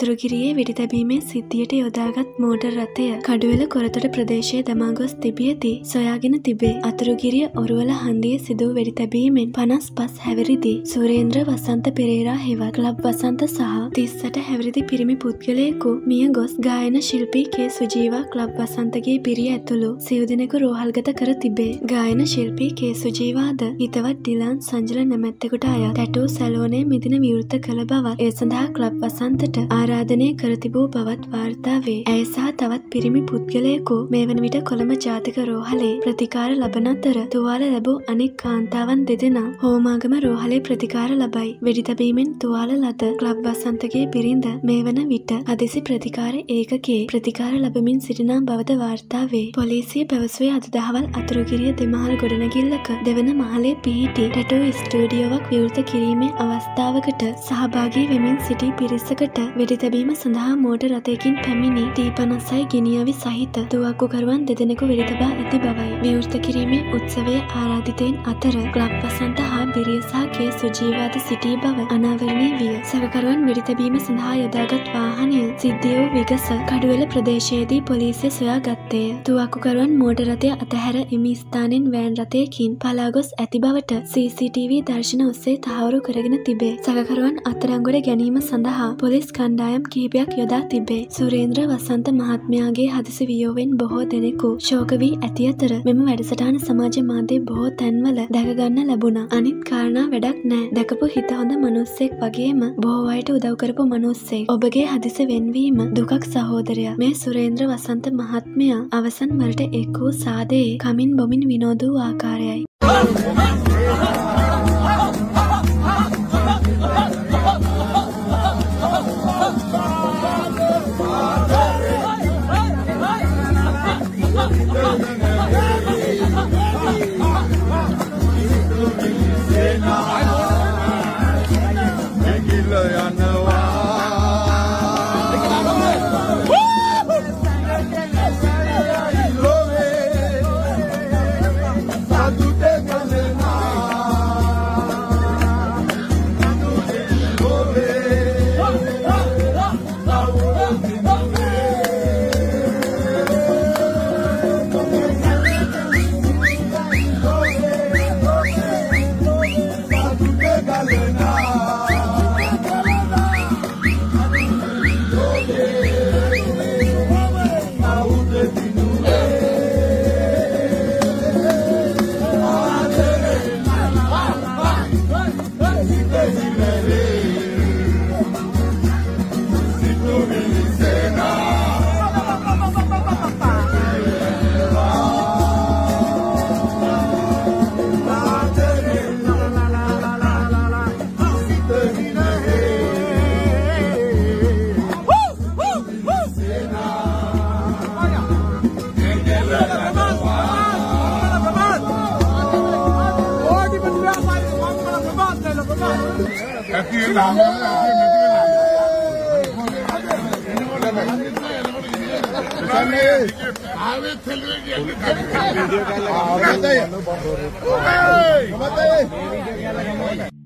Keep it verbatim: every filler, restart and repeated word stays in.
අතුරුගිරියේ වෙඩි තැබීමේ සිද්ධියට යොදාගත් මෝටර් රථය කඩුවෙල කොරතොට ප්‍රදේශයේ දමා ගොස් තිබියදී සොයාගෙන තිබේ. අතුරුගිරිය ඔරුවල හන්දියේ සිදු වෙඩි තැබීමෙන් පනස් පහ හැවිරිදි සුරේන්ද්‍ර වසන්ත පෙරේරා හෙවත් ක්ලබ් වසන්ත සහ තිස්සට හැවිරිදි පිරිමි පුද්ගලයෙකු මිය ගොස් ගායන ශිල්පී කේ සුජීවා ක්ලබ් වසන්තගේ පිරිය ඇතුළු සිව් දෙනෙකු රෝහල්ගත කර තිබේ. ගායන ශිල්පී කේ සුජීවාද හිතවත් ඩිලාන් සංජල නැමැත්තෙකුට අයත් ටැටූ සැලෝනේ මිදින විවෘත කළ බවත් ඒ සඳහා ක්ලබ් වසන්තට ආරාධනය කර තිබූ බවත් වාර්තා වේ. ඇය සහ තවත් පිරිමි පුද්ගලයෙකු මේ වන විට කොළඹ ජාතික රෝහලේ ප්‍රතිකාර ලබන අතර තුවාල ලැබූ අනෙක් කාන්තාවන් දෙදෙනා හෝමාගම රෝහලේ ප්‍රතිකාර ලබයි. වෙඩි තැබීමෙන් තුවාල ලද ක්ලබ් වසන්තගේ බිරිඳ මේ වන විට හදිසි ප්‍රතිකාර ඒකකයේ ප්‍රතිකාර ලබමින් සිටින බවද වාර්තා වේ. පොලිසිය පැවසුවේ අද දහවල් අතුරුගිරිය දෙමහල් ගොඩනැගිල්ලක දෙවන මහලේ පිහිටි ටැටූ ස්ටුඩියෝවක් විවෘත කිරීමේ අවස්ථාවකට සහභාගී වෙමින් සිටි පිරිසකට වෙඩි තැබීම සඳහා මෝටර් රථයකින් පැමිණි ටී පනස්සයි ගිනිඅවි සහිත තුවක්කුකරුවන් දෙදෙනෙකු වෙඩි තබා ඇති බවයි. විවෘත කිරීමේ උත්සවයේ ආරාධිතයින් අතර ක්ලබ් වසන්ත හා බිරිය සහ කේ සුජීවාද සිටි බව අනාවරණය විය. සැකකරුවන් වෙඩි තැබීම සඳහා යොදාගත් වාහනය සිද්ධිය වූ විගස කඩුවෙල ප්‍රදේශයේදී පොලිසිය සොයා ගත්තේය. තුවක්කුකරුවන් මෝටර් රථය අතහැර එම ස්ථානෙන් වෑන් රථයකින් පලා ගොස් ඇති බවට සී සී ටී වී දර්ශන ඔස්සේ තහවුරු කරගෙන තිබේ. සැකකරුවන් අත්අඩංගුවට ගැනීම සඳහා පොලිස් කණ්ඩායම් කිහිපයක් යොදා තිබේ. සුරේන්ද්‍ර වසන්ත මහත්මයාගේ හදිසි වියෝවෙන් බොහෝ දෙනෙකු ශෝක වී ඇති අතර මෙම වැඩසටහන සමාජ මාධ්‍ය බොහෝ තැන්වල දැක ගන්න ලැබුණා. අනිත් කාරණා වැඩක් නෑ. දැකපු හිත හොඳ මනුස්සෙක් වගේම බොහෝ අයට උදව් කරපු මනුස්සෙක්. ඔබගේ හදිසි වෙන්වීම දුකක් සහෝදරයා. මේ සුරේන්ද්‍ර වසන්ත මහත්මයා අවසන් වලට එක් වූ සාදයේ කමින් බොමින් විනෝද වූ ආකාරයයි. Hey!